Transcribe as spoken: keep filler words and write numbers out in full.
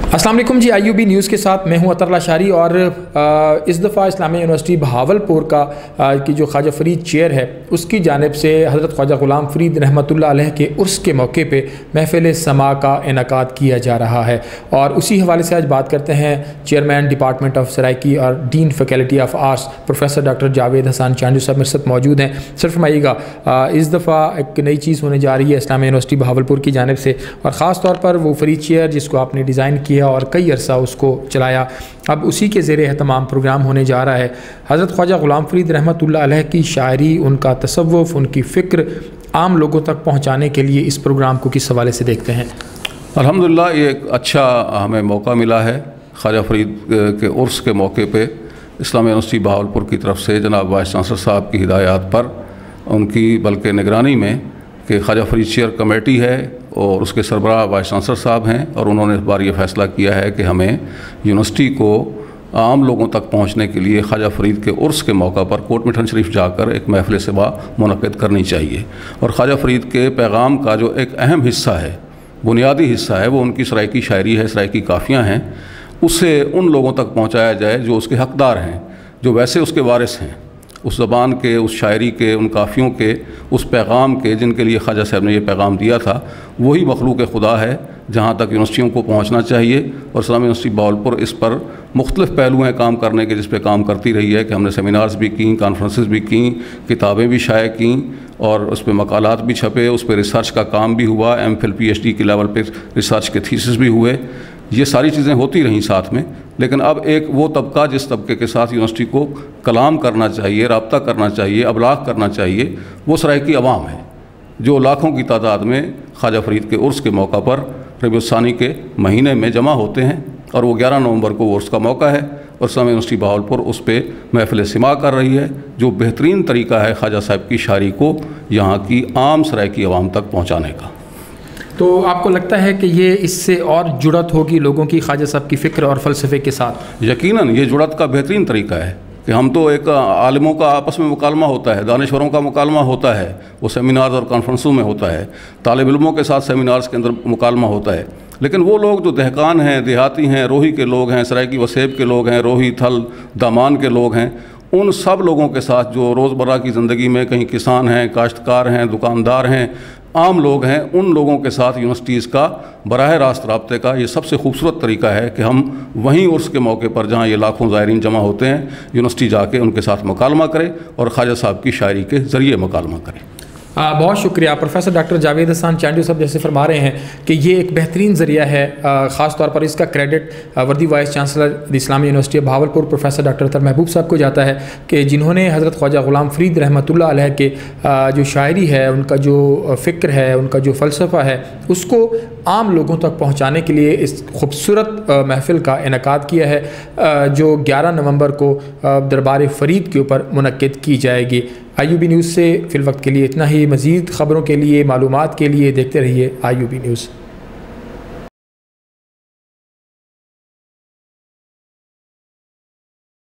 अस्सलाम वालेकुम जी, आई यू बी न्यूज़ के साथ मैं हूं अतर लाशारी। और इस दफ़ा इस्लामिया यूनिवर्सिटी बहावलपुर का आ, की जो ख्वाजा फ़रीद चेयर है उसकी जानिब से हज़रत ख्वाजा ग़ुलाम फ़रीद रहमतुल्लाह अलैह के उर्स के मौके पे महफ़िल समा का इनकाद किया जा रहा है। और उसी हवाले से आज बात करते हैं चेयरमैन डिपार्टमेंट ऑफ सराइकी और dean faculty of arts professor doctor Javed Hasan Chandu sahab मेरे साथ मौजूद हैं। सर फरमाइएगा, इस दफ़ा एक नई चीज़ होने जा रही है इस्लामिया यूनिवर्सिटी बहावलपुर की जानिब से, और ख़ास तौर पर वो फ़रीद चेयर जिसको आपने डिज़ाइन किया और कई अरसा उसको चलाया, अब उसी के ज़ेरे एहतमाम प्रोग्राम होने जा रहा है। हज़रत ख्वाजा ग़ुलाम फ़रीद रहमतुल्लाह अलैह की शायरी, उनका तसव्वुफ़, उनकी फ़िक्र आम लोगों तक पहुँचाने के लिए इस प्रोग्राम को किस हवाले से देखते हैं? अल्हम्दुलिल्लाह, ये एक अच्छा हमें मौका मिला है। ख्वाजा फ़रीद के उर्स के मौके पे इस्लामिया यूनिवर्सिटी बहावलपुर की तरफ से जनाब वाइस चांसलर साहब की हिदायत पर, उनकी बल्कि निगरानी में कि ख्वाजा फ़रीद चेयर कमेटी है और उसके सरबराह वाइस चांसलर साहब हैं, और उन्होंने इस बार ये फ़ैसला किया है कि हमें यूनिवर्सिटी को आम लोगों तक पहुंचने के लिए ख्वाजा फ़रीद के उर्स के मौका पर कोट मिठन शरीफ जाकर एक महफ़िल समा मुनक़्क़िद करनी चाहिए। और ख्वाजा फ़रीद के पैगाम का जो एक अहम हिस्सा है, बुनियादी हिस्सा है, वो उनकी सराइकी शायरी है, सराइकी काफ़ियाँ हैं, उसे उन लोगों तक पहुँचाया जाए जो उसके हक़दार हैं, जो वैसे उसके वारिस हैं, उस ज़बान के, उस शायरी के, उन काफ़ियों के, उस पैगाम के जिनके लिए ख्वाजा साहब ने ये पैगाम दिया था। वही मखलूक खुदा है जहाँ तक यूनिवर्सिटियों को पहुँचना चाहिए। और इस्लामिया यूनिवर्सिटी बहावलपुर इस पर मुख्तलिफ़ पहलू हैं काम करने के, जिस पे काम करती रही है कि हमने सेमिनार्स भी की, कॉन्फ्रेंसेस भी की, किताबें भी शाया की, और उस पर मकालात भी छपे, उस पर रिसर्च का काम भी हुआ, M Phil P H D के लेवल पर रिसर्च के थीसिस भी हुए। ये सारी चीज़ें होती रहीं साथ में। लेकिन अब एक वो तबका जिस तबके के साथ यूनिवर्सिटी को कलाम करना चाहिए, रब्ता करना चाहिए, अबलाग करना चाहिए, वो सराइकी अवाम है जो लाखों की तादाद में ख्वाजा फ़रीद के उर्स के मौका पर रबीउल सानी के महीने में जमा होते हैं। और वो ग्यारह नवंबर को उर्स का मौका है और इस्लामिया यूनिवर्सिटी बहावलपुर उस पर महफ़िल सिमा कर रही है, जो बेहतरीन तरीका है ख्वाजा साहब की शायरी को यहाँ की आम सराइकी अवाम तक पहुँचाने का। तो आपको लगता है कि ये इससे और जुड़त होगी लोगों की ख्वाजा साहब की फ़िक्र और फ़लसफ़े के साथ? यकीनन ये जुड़त का बेहतरीन तरीका है कि हम तो एक आलिमों का आपस में मुकालमा होता है, दानिश्वरों का मुकालमा होता है, वो सेमिनार्स और कॉन्फ्रेंसों में होता है, तालिब इल्मों के साथ सेमिनार्स के अंदर मुकालमा होता है। लेकिन वो लोग जो दहकान हैं, देहाती हैं, रोही के लोग हैं, सराइकी वसेब के लोग हैं, रोही, थल, दामान के लोग हैं, उन सब लोगों के साथ जो रोज़मर्रा की ज़िंदगी में कहीं किसान हैं, काश्तकार हैं, दुकानदार हैं, आम लोग हैं, उन लोगों के साथ यूनिवर्सिटीज़ का बराह रास्त राब्ते का ये सबसे खूबसूरत तरीका है कि हम वहीं उर्स के मौके पर जहाँ ये लाखों ज़ायरीन जमा होते हैं, यूनिवर्सिटी जाके उनके साथ मुकालमा करें और ख्वाजा साहब की शायरी के ज़रिए मुकालमा करें। आ, बहुत शुक्रिया। प्रोफेसर डॉक्टर जावेद हसन चांडू साहब जैसे फरमा रहे हैं कि ये एक बेहतरीन ज़रिया है। ख़ास तौर पर इसका credit worthy vice chancellor Islamia university Bahawalpur professor doctor तर महबूब साहब को जाता है कि जिन्होंने हज़रत ख्वाजा ग़ुलाम फ़रीद रहमतुल्लाह अलैह के आ, जो शायरी है, उनका जो फ़िक्र है, उनका जो फ़लसफ़ा है, उसको आम लोगों तक पहुँचाने के लिए इस खूबसूरत महफ़िल का इनकाद किया है, आ, जो ग्यारह नवंबर को दरबार फ़रीद के ऊपर मुनक़्क़िद की जाएगी। आई यू बी न्यूज़ से फ़िल वक्त के लिए इतना ही। मज़ीद ख़बरों के लिए, मालूमात के लिए देखते रहिए आई यू बी न्यूज़।